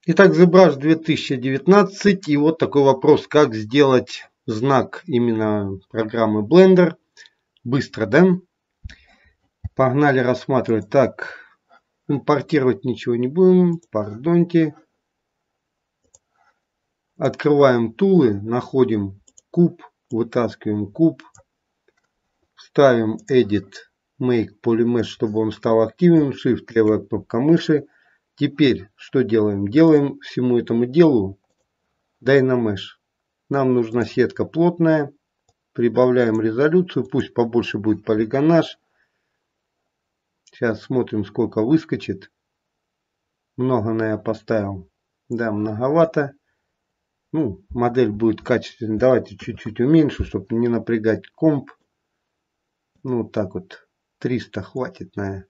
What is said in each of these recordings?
Итак, ZBrush 2019, и вот такой вопрос, как сделать знак именно программы Blender. Быстро, да? Погнали рассматривать. Так, импортировать ничего не будем, пардоньте. Открываем тулы, находим куб, вытаскиваем куб, ставим Edit, Make Polymesh, чтобы он стал активным, Shift, левая кнопка мыши. Теперь что делаем? Делаем всему этому делу Dynamesh. Нам нужна сетка плотная. Прибавляем резолюцию. Пусть побольше будет полигонаж. Сейчас смотрим, сколько выскочит. Много, наверное, поставил. Да, многовато. Ну, модель будет качественной. Давайте чуть-чуть уменьшу, чтобы не напрягать комп. Ну, вот так вот. 300 хватит, наверное.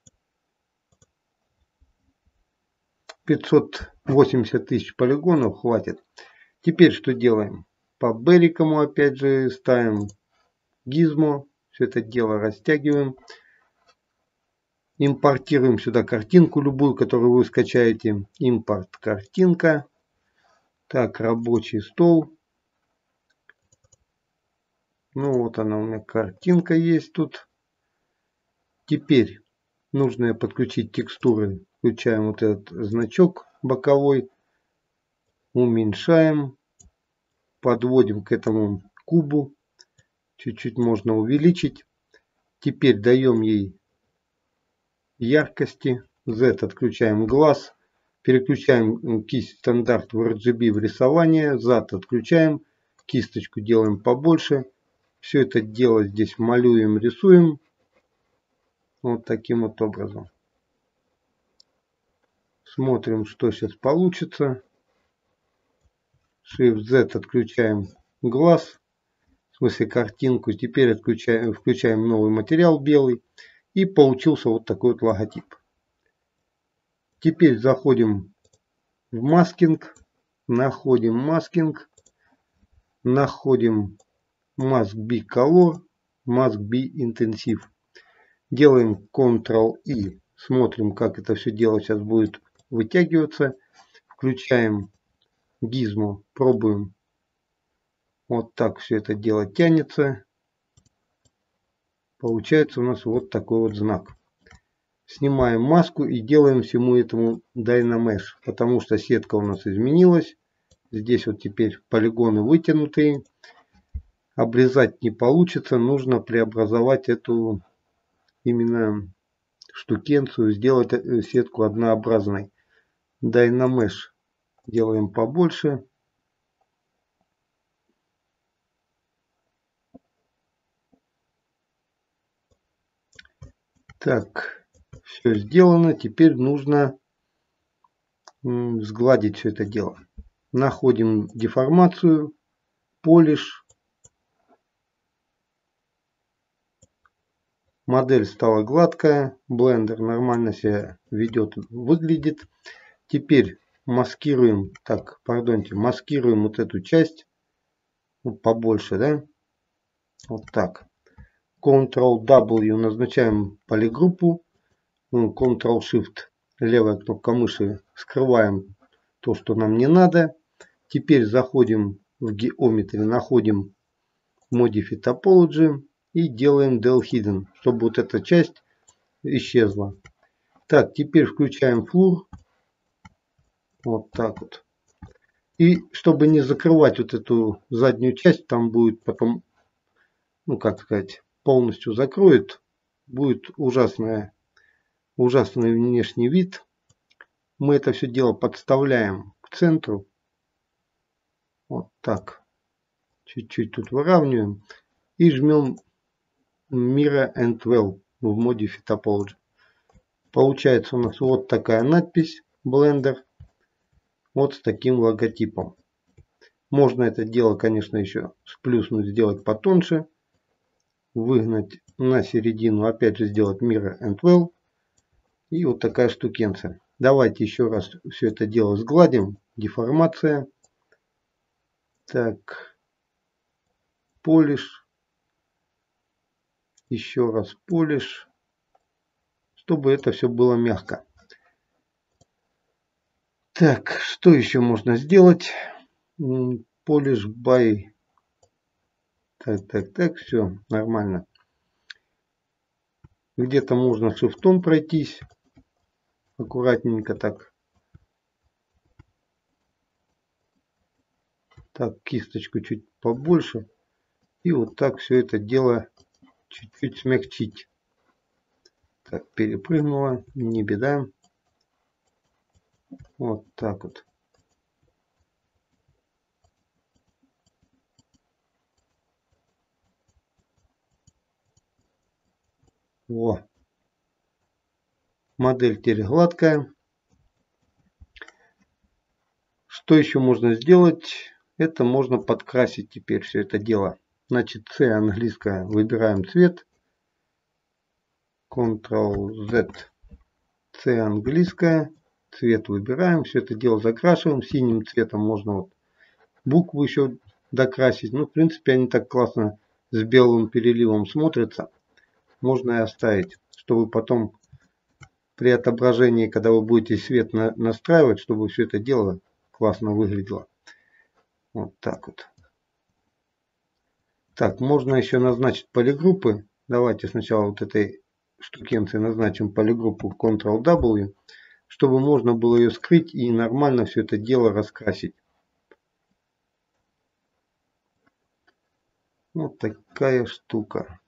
580 тысяч полигонов хватит. Теперь что делаем? По Берикому опять же ставим гизмо. Все это дело растягиваем. Импортируем сюда картинку любую, которую вы скачаете. Импорт картинка. Так, рабочий стол. Ну вот она у меня картинка есть тут. Теперь нужно подключить текстуры. Включаем вот этот значок боковой. Уменьшаем. Подводим к этому кубу. Чуть-чуть можно увеличить. Теперь даем ей яркости. Z отключаем глаз. Переключаем кисть стандарт в RGB в рисование. ZAD отключаем. Кисточку делаем побольше. Все это дело здесь малюем, рисуем. Вот таким вот образом. Смотрим, что сейчас получится. Shift-Z отключаем глаз. В смысле картинку. Теперь включаем новый материал белый. И получился вот такой вот логотип. Теперь заходим в маскинг. Находим маскинг. Находим Mask B Color. Mask B Intensive. Делаем Ctrl-I. Смотрим, как это все дело сейчас будет вытягиваться. Включаем гизмо. Пробуем. Вот так все это дело тянется. Получается у нас вот такой вот знак. Снимаем маску и делаем всему этому Dynamesh. Потому что сетка у нас изменилась. Здесь вот теперь полигоны вытянутые. Обрезать не получится. Нужно преобразовать эту именно штукенцию. Сделать сетку однообразной. Dynamesh делаем побольше. Так, все сделано. Теперь нужно сгладить все это дело. Находим деформацию, полиш. Модель стала гладкая. Blender нормально себя ведет, выглядит. Теперь маскируем, так, пардонте, маскируем вот эту часть. Ну, побольше, да? Вот так. Ctrl-W назначаем полигруппу. Ctrl-Shift, левая кнопка мыши, скрываем то, что нам не надо. Теперь заходим в Geometry, находим Modify Topology и делаем Del Hidden, чтобы вот эта часть исчезла. Так, теперь включаем Floor. Вот так вот. И чтобы не закрывать вот эту заднюю часть, там будет потом, ну как сказать, полностью закроет. Будет ужасный внешний вид. Мы это все дело подставляем к центру. Вот так. Чуть-чуть тут выравниваем. И жмем Mirror and Well в Modify Topology. Получается у нас вот такая надпись Blender. Вот с таким логотипом. Можно это дело, конечно, еще сплюснуть, сделать потоньше. Выгнать на середину. Опять же сделать Mirror and Well. И вот такая штукенция. Давайте еще раз все это дело сгладим. Деформация. Так. Полиш. Еще раз полиш. Чтобы это все было мягко. Так, что еще можно сделать? Polish by. Так, все нормально. Где-то можно шрифтом пройтись. Аккуратненько так. Так, кисточку чуть побольше. И вот так все это дело чуть-чуть смягчить. Так, перепрыгнула, не беда. Вот так вот. Во. Модель теперь гладкая. Что еще можно сделать? Это можно подкрасить теперь все это дело. Значит, C английская. Выбираем цвет. Ctrl-Z. C английская. Цвет выбираем. Все это дело закрашиваем. Синим цветом можно вот букву еще докрасить. Ну, в принципе, они так классно с белым переливом смотрятся. Можно и оставить, чтобы потом при отображении, когда вы будете свет настраивать, чтобы все это дело классно выглядело. Вот так вот. Так, можно еще назначить полигруппы. Давайте сначала вот этой штукенции назначим полигруппу Ctrl-W, чтобы можно было ее скрыть и нормально все это дело раскрасить. Вот такая штука.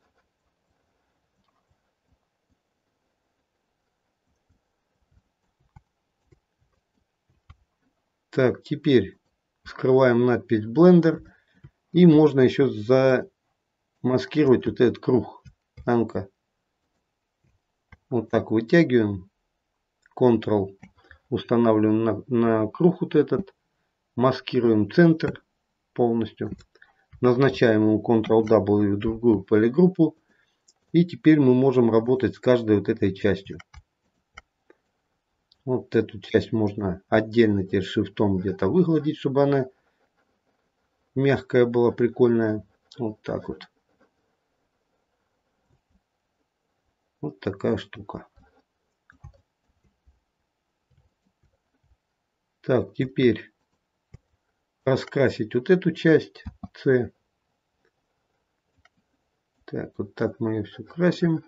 Так, теперь скрываем надпись Blender. И можно еще замаскировать вот этот круг. Ну-ка. Вот так вытягиваем. Ctrl. Устанавливаем на круг вот этот. Маскируем центр полностью. Назначаем ему Ctrl-W в другую полигруппу. И теперь мы можем работать с каждой вот этой частью. Вот эту часть можно отдельно теперь шрифтом где-то выгладить, чтобы она мягкая была, прикольная. Вот так вот. Вот такая штука. Так, теперь раскрасить вот эту часть C. Так, вот так мы ее все красим.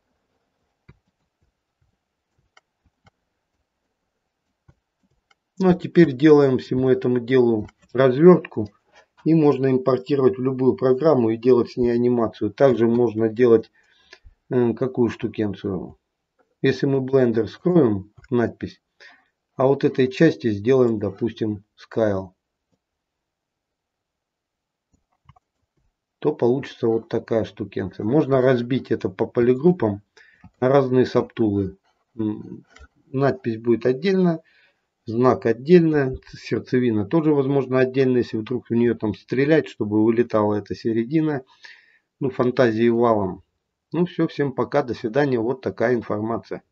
Ну а теперь делаем всему этому делу развертку. И можно импортировать в любую программу и делать с ней анимацию. Также можно делать какую штукенцию. Если мы Blender скроем надпись, а вот этой части сделаем, допустим, Scale, то получится вот такая штукенция. Можно разбить это по полигруппам на разные сабтулы. Надпись будет отдельно. Знак отдельно, сердцевина тоже возможно отдельно, если вдруг в нее там стрелять, чтобы вылетала эта середина. Ну, фантазии валом. Ну все, всем пока, до свидания, вот такая информация.